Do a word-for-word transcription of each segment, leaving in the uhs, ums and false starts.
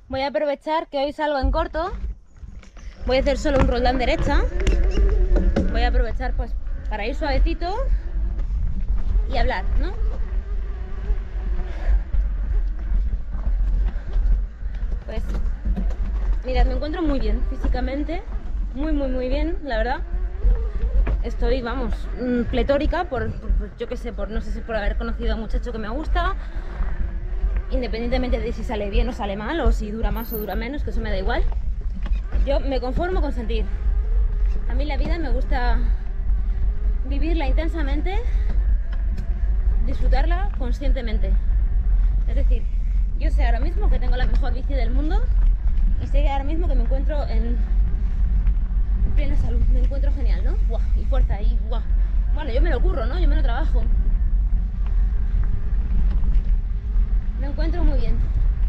Voy a aprovechar que hoy salgo en corto. Voy a hacer solo un roldán derecha. Voy a aprovechar pues para ir suavecito y hablar, ¿no? Pues mirad, me encuentro muy bien físicamente, muy muy muy bien, la verdad. Estoy, vamos, pletórica por, por, por yo qué sé, por no sé si por haber conocido a un muchacho que me gusta, independientemente de si sale bien o sale mal, o si dura más o dura menos, que eso me da igual. Yo me conformo con sentir. A mí la vida me gusta vivirla intensamente, disfrutarla conscientemente. Es decir, yo sé ahora mismo que tengo la mejor bici del mundo y sé ahora mismo que me encuentro en plena salud, me encuentro genial, ¿no? ¡Buah! Y fuerza, y ¡buah! Bueno, yo me lo curro, ¿no? Yo me lo trabajo. Me encuentro muy bien.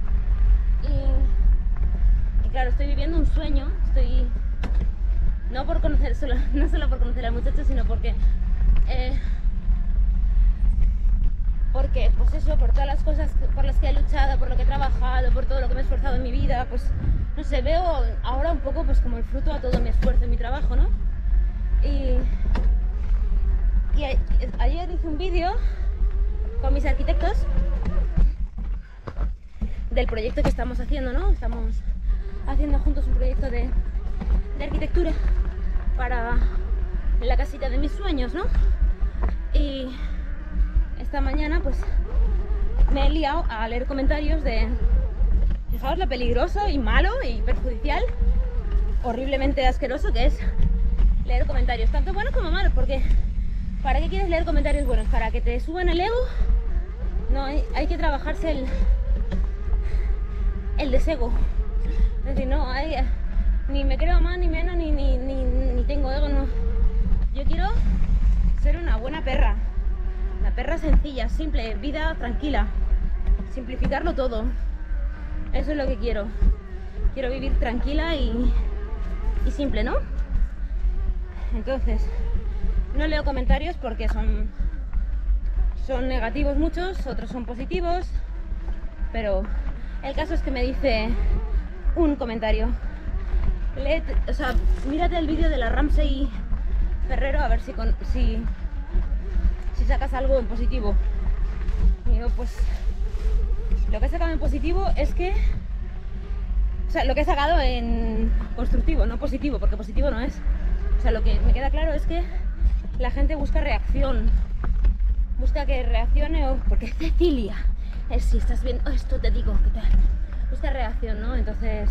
Y, y claro, estoy viviendo un sueño, estoy... No por conocer, solo, no solo por conocer al muchacho, sino porque... Eh, porque, pues eso, por todas las cosas por las que he luchado, por lo que he trabajado, por todo lo que me he esforzado en mi vida, pues, no sé, veo ahora un poco pues como el fruto a todo mi esfuerzo y mi trabajo, ¿no? Y, y a, ayer hice un vídeo con mis arquitectos del proyecto que estamos haciendo, ¿no? Estamos haciendo juntos un proyecto de, de arquitectura para la casita de mis sueños, ¿no? Y esta mañana pues me he liado a leer comentarios de, fijaos lo peligroso y malo y perjudicial, horriblemente asqueroso que es leer comentarios, tanto buenos como malos, porque ¿para qué quieres leer comentarios buenos? ¿Para que te suban el ego? No, hay, hay que trabajarse el, el desego. Es decir, no, hay, ni me creo más ni menos, ni, ni, ni, ni tengo ego, no. Yo quiero ser una buena perra. Una perra sencilla, simple, vida tranquila, simplificarlo todo. Eso es lo que quiero. Quiero vivir tranquila y, y simple, ¿no? Entonces, no leo comentarios porque son, son negativos muchos, otros son positivos, pero el caso es que me dice un comentario. Léete, o sea, mírate el vídeo de la Ramsey Ferrero a ver si, con, si si sacas algo en positivo. Y yo, pues lo que he sacado en positivo es que, o sea, lo que he sacado en constructivo, no positivo, porque positivo no es. O sea, lo que me queda claro es que la gente busca reacción, busca que reaccione, o porque Cecilia, es si estás viendo esto te digo que tal, busca reacción, ¿no? Entonces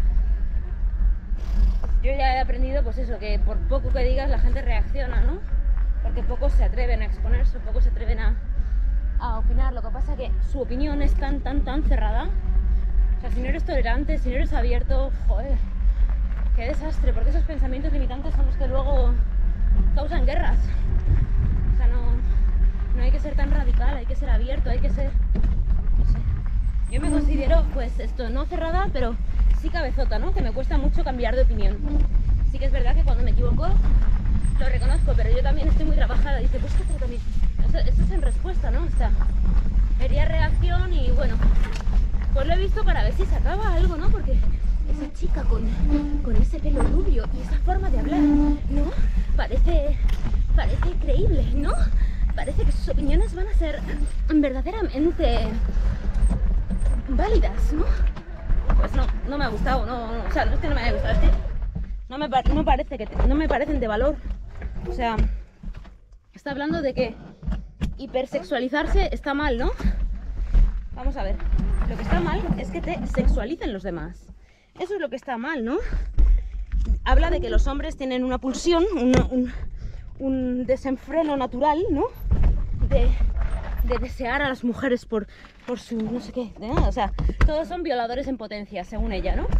yo ya he aprendido, pues eso, que por poco que digas la gente reacciona, ¿no? Porque pocos se atreven a exponerse, pocos se atreven a, a opinar. Lo que pasa es que su opinión es tan, tan, tan cerrada. O sea, si no eres tolerante, si no eres abierto, joder, qué desastre, porque esos pensamientos limitantes son los que luego causan guerras. O sea, no, no hay que ser tan radical, hay que ser abierto, hay que ser, no sé. Yo me considero, pues esto, no cerrada, pero sí cabezota, ¿no? Que me cuesta mucho cambiar de opinión. Sí que es verdad que cuando me equivoco lo reconozco, pero yo también estoy muy trabajada. Dice, pues que también. Eso, eso es en respuesta, ¿no? O sea, quería reacción y bueno, pues lo he visto para ver si sacaba algo, ¿no? Porque esa chica con, con ese pelo rubio y esa forma de hablar, ¿no? Parece, parece creíble, ¿no? Parece que sus opiniones van a ser verdaderamente válidas, ¿no? Pues no, no me ha gustado, no, no, o sea, no es que no me haya gustado, es que no me, no parece que te, no me parecen de valor. O sea, está hablando de que hipersexualizarse está mal, ¿no? Vamos a ver, lo que está mal es que te sexualicen los demás. Eso es lo que está mal, ¿no? Habla de que los hombres tienen una pulsión, un, un, un desenfreno natural, ¿no? De, de desear a las mujeres por, por su no sé qué, ¿no? O sea, todos son violadores en potencia, según ella, ¿no?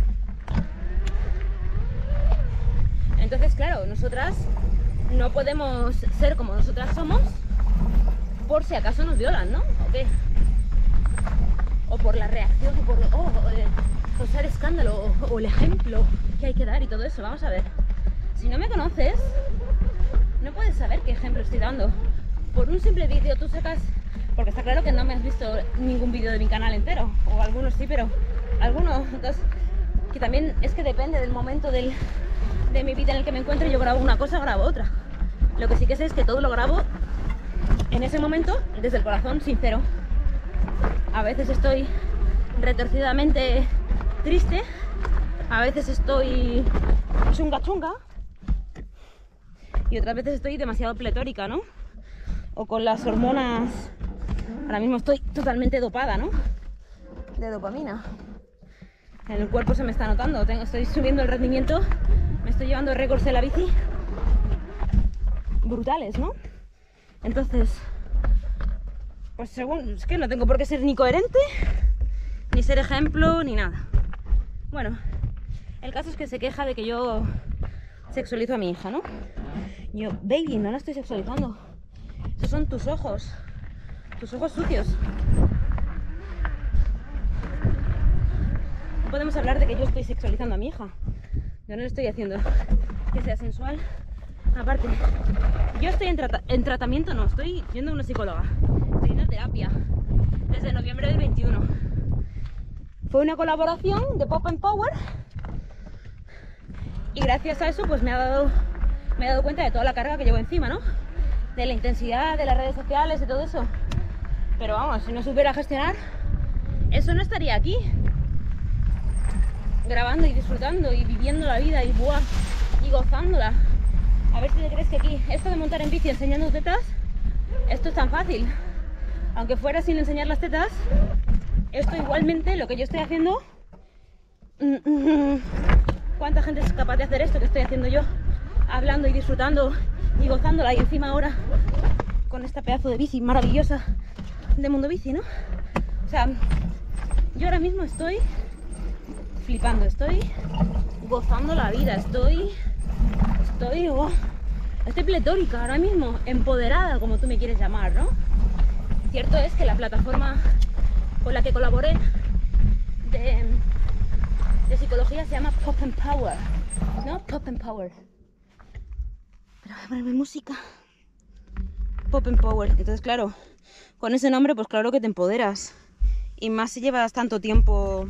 Entonces, claro, nosotras no podemos ser como nosotras somos por si acaso nos violan, ¿no? ¿O qué? O por la reacción, o por oh, o causar escándalo, o, o el ejemplo que hay que dar y todo eso. Vamos a ver. Si no me conoces, no puedes saber qué ejemplo estoy dando. Por un simple vídeo tú sacas... Porque está claro que no me has visto ningún vídeo de mi canal entero, o algunos sí, pero alguno, entonces, que también es que depende del momento del, de mi vida en el que me encuentre. Yo grabo una cosa, grabo otra. Lo que sí que sé es que todo lo grabo en ese momento desde el corazón sincero. A veces estoy retorcidamente triste, a veces estoy chunga chunga y otras veces estoy demasiado pletórica, ¿no? O con las hormonas. Ahora mismo estoy totalmente dopada, ¿no? De dopamina. En el cuerpo se me está notando. Tengo, estoy subiendo el rendimiento. Me estoy llevando récords de la bici brutales, ¿no? Entonces, pues según... Es que no tengo por qué ser ni coherente, ni ser ejemplo, ni nada. Bueno, el caso es que se queja de que yo sexualizo a mi hija, ¿no? Yo, baby, no la estoy sexualizando. Esos son tus ojos. Tus ojos sucios. No podemos hablar de que yo estoy sexualizando a mi hija. Yo no le estoy haciendo que sea sensual. Aparte, yo estoy en, trata en tratamiento, no, estoy yendo a una psicóloga. Estoy yendo a terapia desde noviembre del veintiuno. Fue una colaboración de Pop and Power y gracias a eso pues me ha dado, me he dado cuenta de toda la carga que llevo encima, ¿no? De la intensidad de las redes sociales y todo eso. Pero vamos, si no supiera gestionar, eso no estaría aquí grabando y disfrutando y viviendo la vida y buah, y gozándola. A ver si te crees que aquí, esto de montar en bici enseñando tetas, esto es tan fácil. Aunque fuera sin enseñar las tetas, esto igualmente, lo que yo estoy haciendo, ¿cuánta gente es capaz de hacer esto que estoy haciendo yo? Hablando y disfrutando y gozándola, y encima ahora con esta pedazo de bici maravillosa de Mundo Bici, ¿no? O sea, yo ahora mismo estoy flipando, estoy gozando la vida, estoy, estoy, oh, estoy pletórica ahora mismo, empoderada, como tú me quieres llamar, ¿no? Cierto es que la plataforma con la que colaboré de, de psicología se llama Pop and Power, ¿no? Pop and Power. Pero voy a ponerme música. Pop and Power. Entonces, claro, con ese nombre, pues claro que te empoderas. Y más si llevas tanto tiempo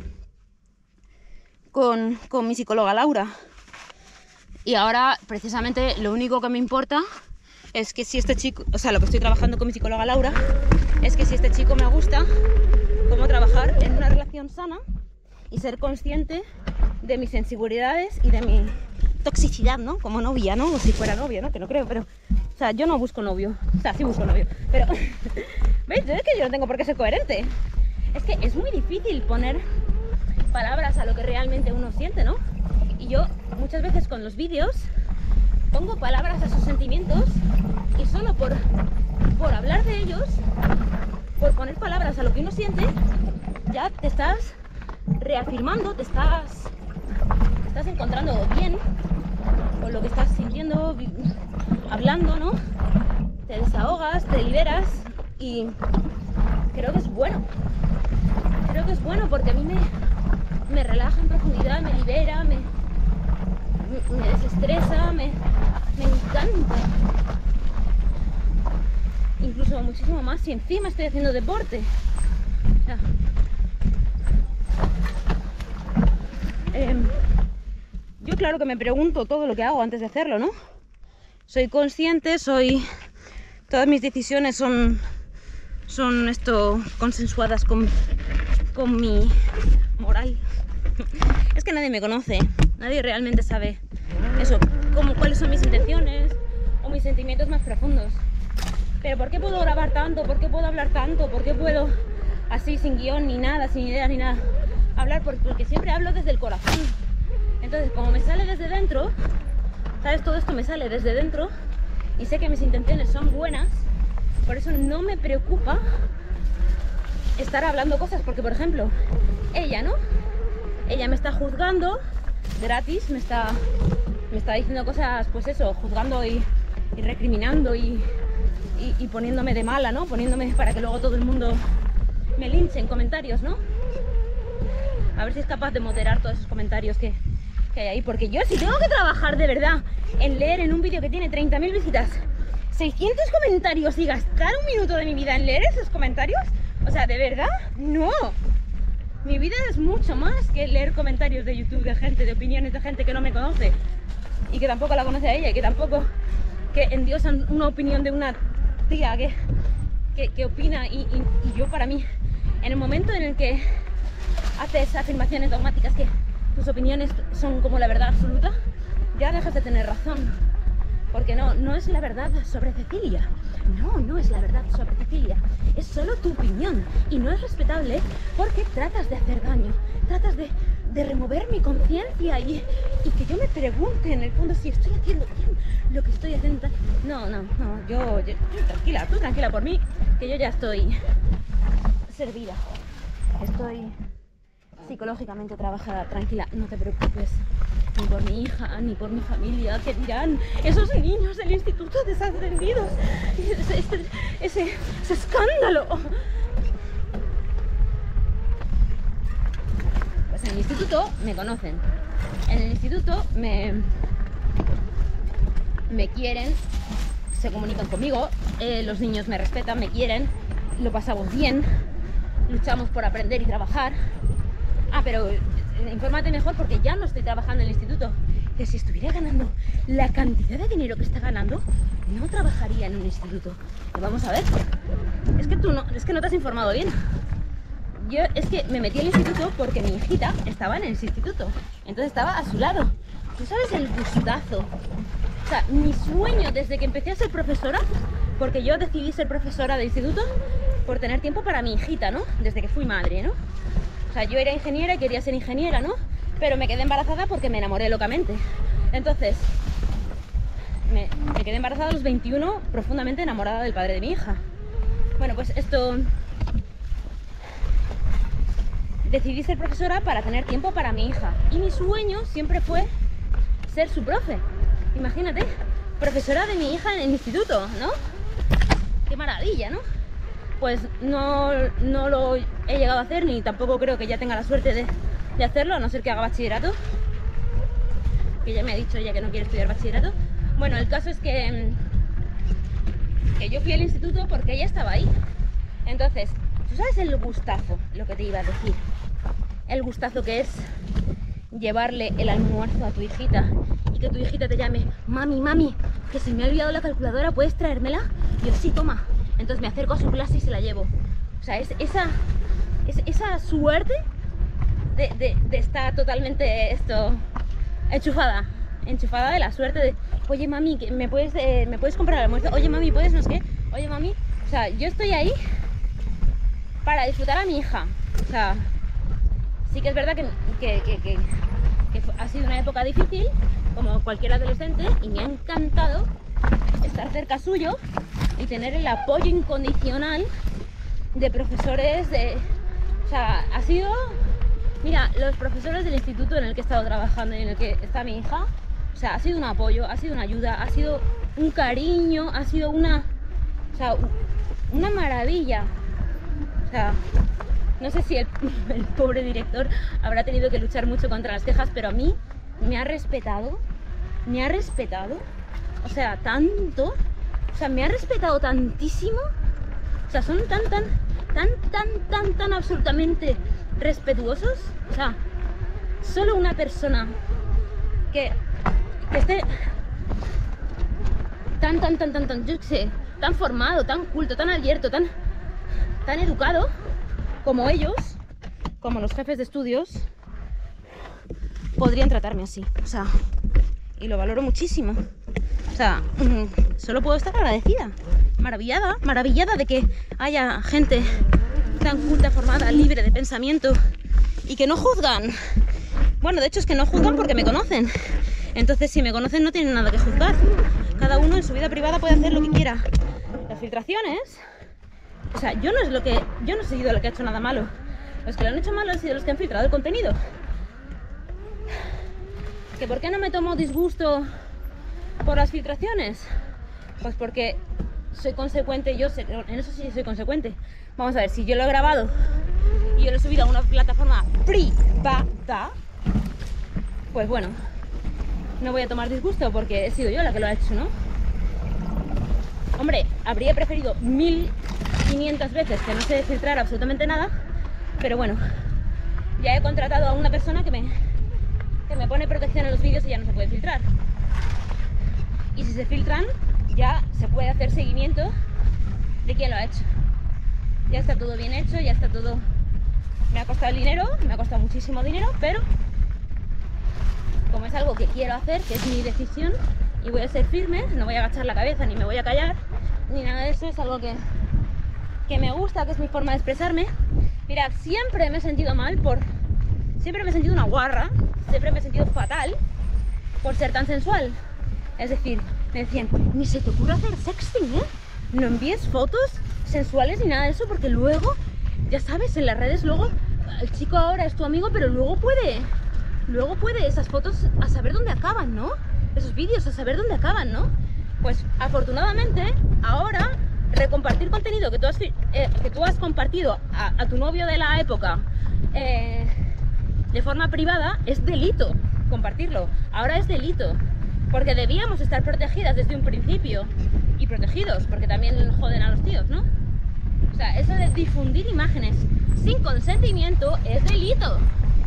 con, con mi psicóloga Laura. Y ahora, precisamente, lo único que me importa es que si este chico, o sea, lo que estoy trabajando con mi psicóloga Laura, es que si este chico me gusta, cómo trabajar en una relación sana y ser consciente de mis inseguridades y de mi toxicidad, ¿no? Como novia, ¿no? O si fuera novia, ¿no? Que no creo, pero... O sea, yo no busco novio. O sea, sí busco novio, pero... ¿Veis? Es que yo no tengo por qué ser coherente. Es que es muy difícil poner palabras a lo que realmente uno siente, ¿no? Y yo muchas veces con los vídeos pongo palabras a sus sentimientos y solo por, por hablar de ellos, por poner palabras a lo que uno siente, ya te estás reafirmando, te estás, te estás encontrando bien con lo que estás sintiendo, hablando, ¿no? Te desahogas, te liberas y creo que es bueno. Creo que es bueno porque a mí me, me relaja en profundidad, me libera, me, me, me desestresa, me, me encanta. Incluso muchísimo más si encima estoy haciendo deporte. O sea, eh, yo claro que me pregunto todo lo que hago antes de hacerlo, ¿no? Soy consciente, soy... Todas mis decisiones son, son esto, consensuadas con, con mi moral. Es que nadie me conoce, nadie realmente sabe eso, como, cuáles son mis intenciones o mis sentimientos más profundos. Pero ¿por qué puedo grabar tanto? ¿Por qué puedo hablar tanto? ¿Por qué puedo, así, sin guión, ni nada, sin ideas, ni nada, hablar? Porque siempre hablo desde el corazón. Entonces, como me sale desde dentro, ¿sabes? Todo esto me sale desde dentro y sé que mis intenciones son buenas, por eso no me preocupa estar hablando cosas, porque, por ejemplo, ella, ¿no? Ella me está juzgando gratis, me está, me está diciendo cosas, pues eso, juzgando y, y recriminando y, y, y poniéndome de mala, ¿no? Poniéndome para que luego todo el mundo me linche en comentarios, ¿no? A ver si es capaz de moderar todos esos comentarios que, que hay ahí, porque yo si tengo que trabajar de verdad en leer en un vídeo que tiene treinta mil visitas seiscientos comentarios y gastar un minuto de mi vida en leer esos comentarios, o sea, ¿de verdad? No. Mi, vida es mucho más que leer comentarios de YouTube de gente, de opiniones de gente que no me conoce y que tampoco la conoce a ella y que tampoco que endiosan una opinión de una tía que, que, que opina y, y, y yo para mí, en el momento en el que haces afirmaciones dogmáticas que tus opiniones son como la verdad absoluta, ya dejas de tener razón. Porque no, no es la verdad sobre Cecilia. No, no es la verdad sobre Cecilia. Es solo tu opinión. Y no es respetable porque tratas de hacer daño. Tratas de, de remover mi conciencia y, y que yo me pregunte en el fondo si estoy haciendo bien lo que estoy haciendo. No, no, no. Yo, yo, yo tranquila, tú tranquila por mí, que yo ya estoy servida. Estoy psicológicamente trabajada. Tranquila, no te preocupes. Ni por mi hija, ni por mi familia. ¿Qué dirán esos niños del instituto desatendidos? Ese, ese, ese, ese escándalo. Pues en el instituto me conocen. En el instituto me, me quieren, se comunican conmigo. Eh, los niños me respetan, me quieren. Lo pasamos bien. Luchamos por aprender y trabajar. Ah, pero infórmate mejor porque ya no estoy trabajando en el instituto. Que si estuviera ganando la cantidad de dinero que está ganando, no trabajaría en un instituto. Y vamos a ver. Es que tú no, es que no te has informado bien. Yo es que me metí al instituto porque mi hijita estaba en ese instituto. Entonces estaba a su lado. ¿Tú sabes el gustazo? O sea, mi sueño desde que empecé a ser profesora, porque yo decidí ser profesora de instituto por tener tiempo para mi hijita, ¿no? Desde que fui madre, ¿no? O sea, yo era ingeniera y quería ser ingeniera, ¿no? Pero me quedé embarazada porque me enamoré locamente. Entonces, me, me quedé embarazada a los veintiuno, profundamente enamorada del padre de mi hija. Bueno, pues esto... Decidí ser profesora para tener tiempo para mi hija. Y mi sueño siempre fue ser su profe. Imagínate, profesora de mi hija en el instituto, ¿no? Qué maravilla, ¿no? Pues no, no lo he llegado a hacer, ni tampoco creo que ya tenga la suerte de, de hacerlo, a no ser que haga bachillerato, que ya me ha dicho ella que no quiere estudiar bachillerato. Bueno, el caso es que, que yo fui al instituto porque ella estaba ahí. Entonces, ¿tú sabes el gustazo, lo que te iba a decir? El gustazo que es llevarle el almuerzo a tu hijita y que tu hijita te llame: mami, mami, que se me ha olvidado la calculadora, ¿puedes traérmela? Y yo, sí, toma. Entonces me acerco a su clase y se la llevo. O sea, es esa, es esa suerte de, de, de estar totalmente esto enchufada, enchufada de la suerte de: oye, mami, ¿me puedes, eh, ¿me puedes comprar el almuerzo? Oye, mami, ¿puedes no sé qué? Oye, mami, o sea, yo estoy ahí para disfrutar a mi hija. O sea, sí que es verdad que, que, que, que, que ha sido una época difícil, como cualquier adolescente, y me ha encantado estar cerca suyo y tener el apoyo incondicional de profesores de... O sea, ha sido... Mira, los profesores del instituto en el que he estado trabajando y en el que está mi hija, o sea, ha sido un apoyo, ha sido una ayuda, ha sido un cariño, ha sido una... O sea, una maravilla. O sea, no sé si el, el pobre director habrá tenido que luchar mucho contra las quejas, pero a mí me ha respetado, me ha respetado, o sea, tanto... O sea, me ha respetado tantísimo. O sea, son tan, tan, tan, tan, tan, tan absolutamente respetuosos. O sea, solo una persona que, que esté tan, tan, tan, tan, tan, yo qué sé, tan formado, tan culto, tan abierto, tan, tan educado como ellos, como los jefes de estudios, podrían tratarme así. O sea, y lo valoro muchísimo. O sea, solo puedo estar agradecida, maravillada, maravillada de que haya gente tan culta, formada, libre de pensamiento y que no juzgan. Bueno, de hecho es que no juzgan porque me conocen. Entonces, si me conocen, no tienen nada que juzgar. Cada uno en su vida privada puede hacer lo que quiera. Las filtraciones, o sea, yo no es lo que, yo no he sido lo que ha hecho nada malo. Los que lo han hecho malo han sido los que han filtrado el contenido. ¿Que por qué no me tomo disgusto por las filtraciones? Pues porque soy consecuente, yo sé, en eso sí soy consecuente. Vamos a ver, si yo lo he grabado y yo lo he subido a una plataforma privada, pues bueno, no voy a tomar disgusto porque he sido yo la que lo ha hecho, ¿no? Hombre, habría preferido mil quinientas veces que no se filtrara absolutamente nada, pero bueno, ya he contratado a una persona que me, que me pone protección en los vídeos y ya no se puede filtrar. Y si se filtran, ya se puede hacer seguimiento de quién lo ha hecho. Ya está todo bien hecho, ya está todo... Me ha costado el dinero, me ha costado muchísimo dinero, pero como es algo que quiero hacer, que es mi decisión, y voy a ser firme, no voy a agachar la cabeza, ni me voy a callar, ni nada de eso, es algo que, que me gusta, que es mi forma de expresarme. Mirad, siempre me he sentido mal por... Siempre me he sentido una guarra, siempre me he sentido fatal por ser tan sensual. Es decir, me decían, ni se te ocurre hacer sexting, ¿eh? No envíes fotos sensuales ni nada de eso, porque luego, ya sabes, en las redes luego, el chico ahora es tu amigo, pero luego puede, luego puede esas fotos a saber dónde acaban, ¿no? Esos vídeos a saber dónde acaban, ¿no? Pues afortunadamente, ahora, recompartir contenido que tú has, eh, que tú has compartido a, a tu novio de la época eh, de forma privada, es delito compartirlo. Ahora es delito. Porque debíamos estar protegidas desde un principio. Y protegidos, porque también joden a los tíos, ¿no? O sea, eso de difundir imágenes sin consentimiento es delito.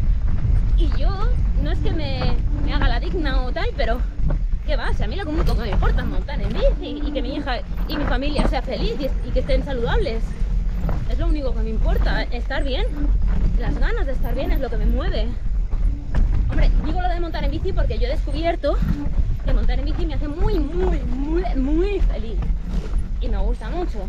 Y yo, no es que me, me haga la digna o tal, pero ¿qué va? Si a mí lo único que me importa es montar en bici y que mi hija y mi familia sea feliz y, y que estén saludables. Es lo único que me importa, estar bien. Las ganas de estar bien es lo que me mueve. Hombre, digo lo de montar en bici porque yo he descubierto que montar en bici me hace muy, muy, muy, muy feliz. Y me gusta mucho.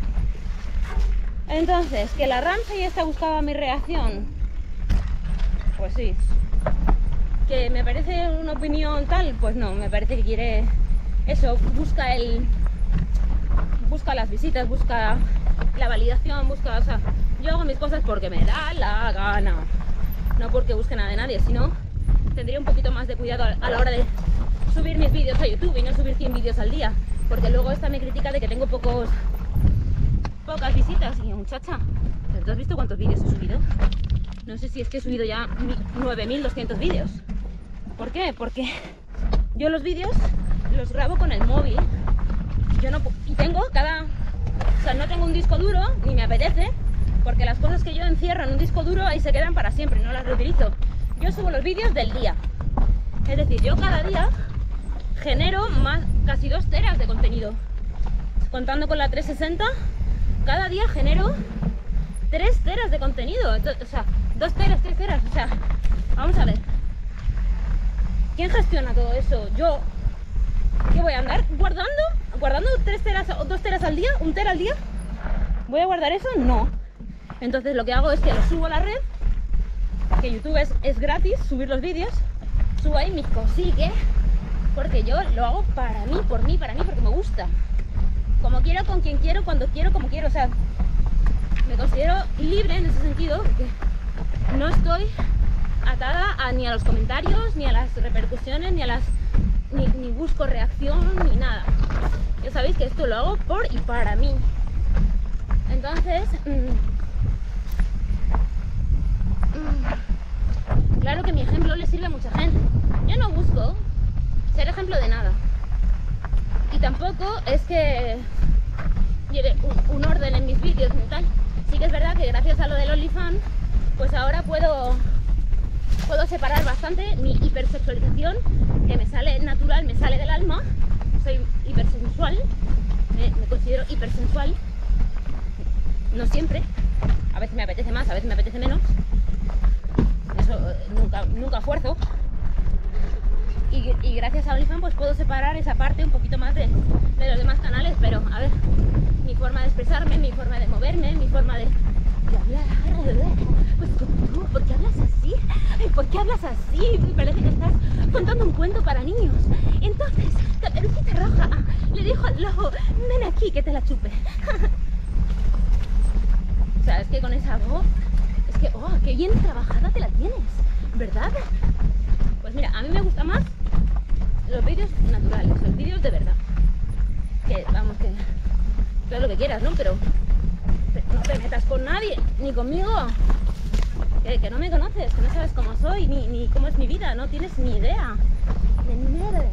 Entonces, ¿que la Ramsey esta buscaba mi reacción? Pues sí. ¿Que me parece una opinión tal? Pues no, me parece que quiere eso, busca el... Busca las visitas, busca la validación, busca... O sea, yo hago mis cosas porque me da la gana. No porque busque nada de nadie, sino tendría un poquito más de cuidado a la hora de subir mis vídeos a YouTube y no subir cien vídeos al día, porque luego esta me critica de que tengo pocos pocas visitas. Y muchacha, ¿pero tú has visto cuántos vídeos he subido? No sé si es que he subido ya nueve mil doscientos vídeos. ¿Por qué? Porque yo los vídeos los grabo con el móvil. Yo no, y tengo cada... O sea, no tengo un disco duro, ni me apetece, porque las cosas que yo encierro en un disco duro ahí se quedan para siempre, no las reutilizo. Yo subo los vídeos del día. Es decir, yo cada día genero más, casi dos teras de contenido. Contando con la trescientos sesenta, cada día genero tres teras de contenido. Entonces, o sea, dos teras, tres teras. O sea, vamos a ver. ¿Quién gestiona todo eso? Yo. ¿Qué voy a andar guardando? ¿Guardando tres teras o dos teras al día? ¿Un tera al día? ¿Voy a guardar eso? No. Entonces lo que hago es que lo subo a la red, que YouTube es, es gratis, subir los vídeos. Subo ahí mis cosiques, porque yo lo hago para mí, por mí, para mí, porque me gusta. Como quiero, con quien quiero, cuando quiero, como quiero. O sea, me considero libre en ese sentido, porque no estoy atada a, ni a los comentarios, ni a las repercusiones, ni a las... Ni, ni busco reacción, ni nada. Ya sabéis que esto lo hago por y para mí. Entonces, mmm, mmm, claro que mi ejemplo le sirve a mucha gente. Yo no busco ser ejemplo de nada. Y tampoco es que lleve un, un orden en mis vídeos ni tal. Sí que es verdad que gracias a lo del OnlyFans, pues ahora puedo... Puedo separar bastante mi hipersexualización, que me sale natural, me sale del alma. Soy hipersensual, me, me considero hipersensual. No siempre, a veces me apetece más, a veces me apetece menos. Eso eh, nunca, nunca fuerzo. Y, y gracias a OnlyFans pues puedo separar esa parte un poquito más de, de los demás canales. Pero a ver, mi forma de expresarme, mi forma de moverme, mi forma de... de hablar, pues como tú, ¿por qué hablas así? ¿Por qué hablas así? Me parece que estás contando un cuento para niños. Entonces, Caperucita Roja le dijo al lobo, ven aquí que te la chupe. O sea, es que con esa voz, es que, oh, qué bien trabajada te la tienes, ¿verdad? Pues mira, a mí me gusta más los vídeos naturales, los vídeos de verdad. Que, vamos, que todo lo que quieras, ¿no? Pero no te metas con nadie, ni conmigo, que, que no me conoces, que no sabes cómo soy, ni, ni cómo es mi vida, no tienes ni idea de nada.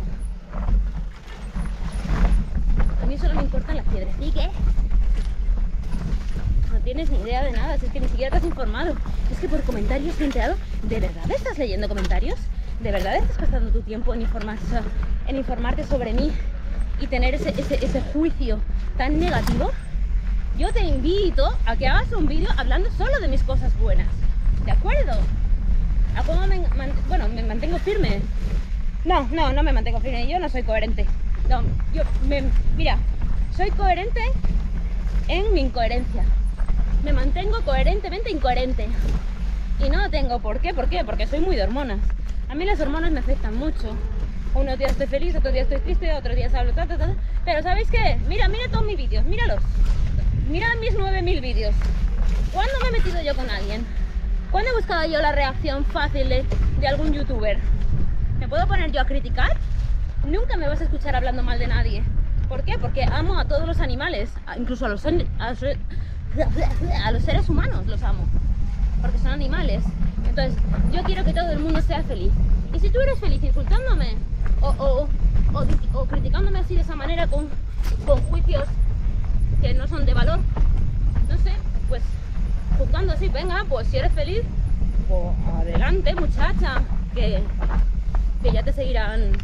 A mí solo me importan las piedrecicas, no tienes ni idea de nada, si es que ni siquiera te has informado. Es que por comentarios me he enterado. ¿De verdad estás leyendo comentarios? ¿De verdad estás gastando tu tiempo en, informar, en informarte sobre mí y tener ese, ese, ese juicio tan negativo? Yo te invito a que hagas un vídeo hablando solo de mis cosas buenas, ¿de acuerdo? ¿A cómo me, man, bueno, me mantengo firme? No, no, no me mantengo firme, yo no soy coherente. No, yo, me, mira, soy coherente en mi incoherencia. Me mantengo coherentemente incoherente. Y no tengo por qué, ¿por qué? Porque soy muy de hormonas. A mí las hormonas me afectan mucho. Unos días estoy feliz, otros días estoy triste, otros días hablo, ta, ta, ta. Pero ¿sabéis qué? Mira, mira todos mis vídeos, míralos. Mira mis nueve mil vídeos. ¿Cuándo me he metido yo con alguien? ¿Cuándo he buscado yo la reacción fácil de, de algún youtuber? ¿Me puedo poner yo a criticar? Nunca me vas a escuchar hablando mal de nadie. ¿Por qué? Porque amo a todos los animales, incluso a los, a los, a los seres humanos los amo. Porque son animales. Entonces, yo quiero que todo el mundo sea feliz. Y si tú eres feliz insultándome o, o, o, o criticándome así de esa manera con, con juicios que no son de valor, no sé, pues juzgando así, venga, pues si eres feliz, pues adelante, muchacha, que, que ya te seguirán.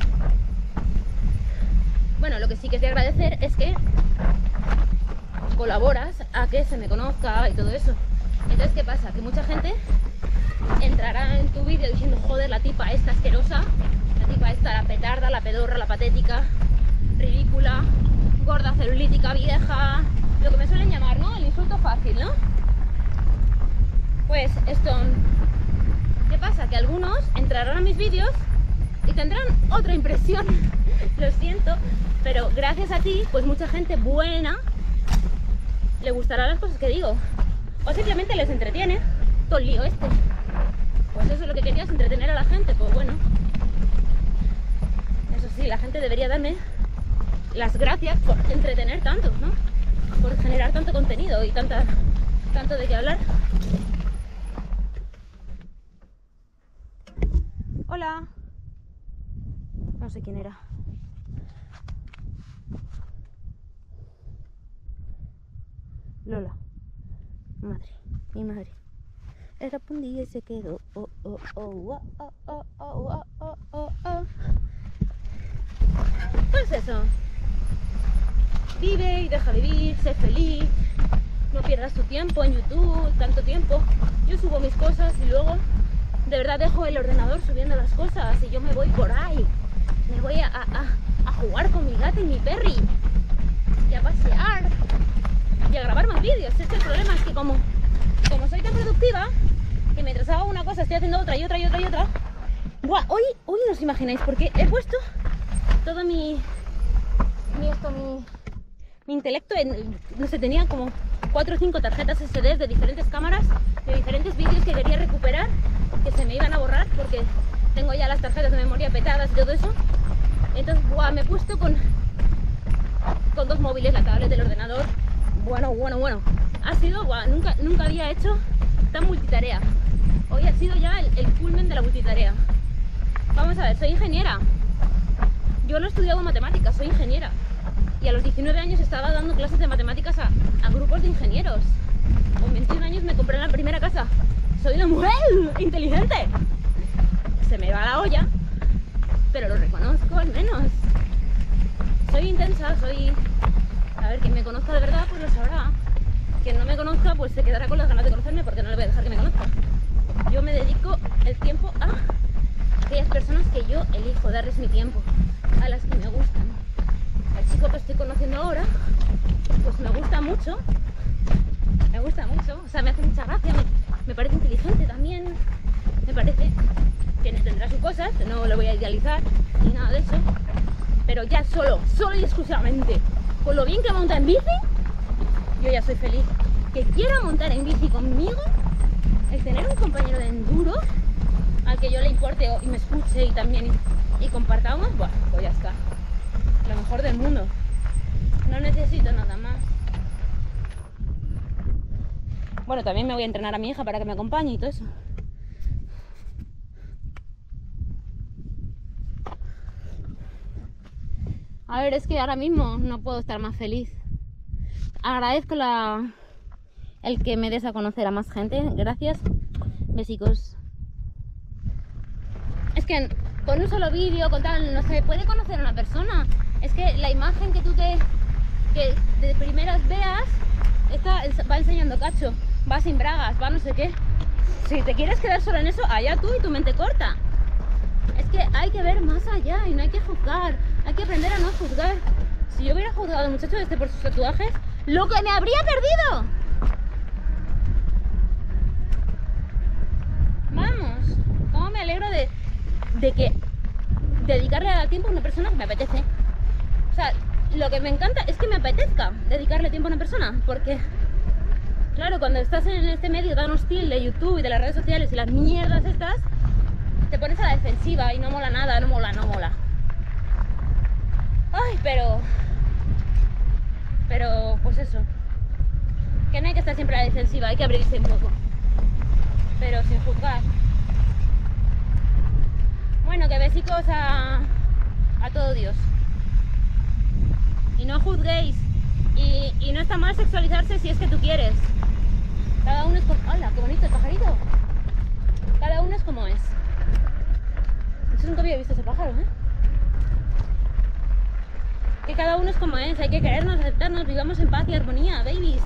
Bueno, lo que sí que es de agradecer es que colaboras a que se me conozca y todo eso. Entonces, ¿qué pasa? Que mucha gente entrará en tu vídeo diciendo, joder, la tipa esta asquerosa, la tipa esta, la petarda, la pedorra, la patética, ridícula, gorda, celulítica, vieja, lo que me suelen llamar, ¿no? El insulto fácil, ¿no? Pues esto, ¿qué pasa? Que algunos entrarán a mis vídeos y tendrán otra impresión, lo siento, pero gracias a ti, pues mucha gente buena le gustarán las cosas que digo, o simplemente les entretiene todo el lío este. Pues eso es lo que querías, entretener a la gente, pues bueno, eso sí, la gente debería darme las gracias por entretener tanto, ¿no? Por generar tanto contenido y tanta, tanto de qué hablar. Hola. No sé quién era. Lola. Madre, mi madre. Era un día y se quedó. Oh, oh, oh, oh, oh, oh, oh, oh, oh, oh. Pues eso. Vive y deja vivir, sé feliz. No pierdas tu tiempo en YouTube, tanto tiempo. Yo subo mis cosas y luego de verdad dejo el ordenador subiendo las cosas y yo me voy por ahí. Me voy a, a, a jugar con mi gata y mi perri. Y a pasear. Y a grabar más vídeos. Este el problema es que como, como soy tan productiva, que mientras hago una cosa estoy haciendo otra y otra y otra y otra. Buah, hoy, hoy no os imagináis porque he puesto todo mi, mi esto, mi, mi intelecto en, no sé, tenía como cuatro o cinco tarjetas ese de de diferentes cámaras, de diferentes vídeos que quería recuperar, que se me iban a borrar porque tengo ya las tarjetas de memoria petadas y todo eso. Entonces, buah, me he puesto con, con dos móviles, la tablet, el ordenador. Bueno, bueno, bueno. Ha sido, buah, nunca, nunca había hecho tan multitarea. Hoy ha sido ya el, el culmen de la multitarea. Vamos a ver, soy ingeniera. Yo no he estudiado matemáticas, soy ingeniera. Y a los diecinueve años estaba dando clases de matemáticas a, a grupos de ingenieros. Con veintiún años me compré la primera casa. Soy una mujer inteligente. Se me va la olla, pero lo reconozco al menos. Soy intensa, soy... A ver, quien me conozca de verdad, pues lo sabrá. Quien no me conozca, pues se quedará con las ganas de conocerme porque no le voy a dejar que me conozca. Yo me dedico el tiempo a aquellas personas que yo elijo darles mi tiempo, a las que me gustan. Al chico que estoy conociendo ahora, pues me gusta mucho. Me gusta mucho, o sea, me hace mucha gracia, me, me parece inteligente también. Me parece que tendrá sus cosas, no lo voy a idealizar ni nada de eso. Pero ya solo, solo y exclusivamente con lo bien que monta en bici, yo ya soy feliz. Que quiera montar en bici conmigo, el tener un compañero de enduro al que yo le importe y me escuche y también y, y compartamos, bueno, pues ya está. Lo mejor del mundo. No necesito nada más. Bueno, también me voy a entrenar a mi hija para que me acompañe y todo eso. A ver, es que ahora mismo no puedo estar más feliz. Agradezco la, el que me des a conocer a más gente. Gracias. Besicos. Es que con un solo vídeo, con tal, no se puede conocer a una persona. Es que la imagen que tú te... que de primeras veas, esta va enseñando cacho, va sin bragas, va no sé qué. Si te quieres quedar solo en eso, allá tú y tu mente corta. Es que hay que ver más allá y no hay que juzgar. Hay que aprender a no juzgar. Si yo hubiera juzgado al muchacho este por sus tatuajes, ¡lo que me habría perdido! Vamos, cómo me alegro de, de que dedicarle al tiempo a una persona que me apetece. O sea, lo que me encanta es que me apetezca dedicarle tiempo a una persona, porque claro, cuando estás en este medio tan hostil de YouTube y de las redes sociales y las mierdas estas, te pones a la defensiva y no mola nada, no mola, no mola. Ay, pero... Pero, pues eso. Que no hay que estar siempre a la defensiva, hay que abrirse un poco. Pero sin juzgar. Bueno, que besicos a... a todo Dios. Y no juzguéis. Y, y no está mal sexualizarse si es que tú quieres. Cada uno es como... ¡Hala, qué bonito el pajarito! Cada uno es como es. Yo nunca había visto ese pájaro, ¿eh? Que cada uno es como es, hay que querernos, aceptarnos, vivamos en paz y armonía, babies.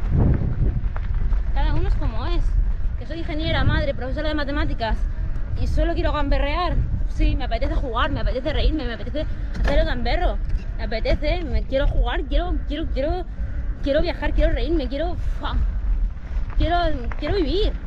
Cada uno es como es. Que soy ingeniera, madre, profesora de matemáticas y solo quiero gamberrear. Sí, me apetece jugar, me apetece reírme, me apetece hacer el gamberro. Me apetece, me quiero jugar, quiero, quiero, quiero, quiero viajar, quiero reírme, quiero... Quiero, quiero vivir.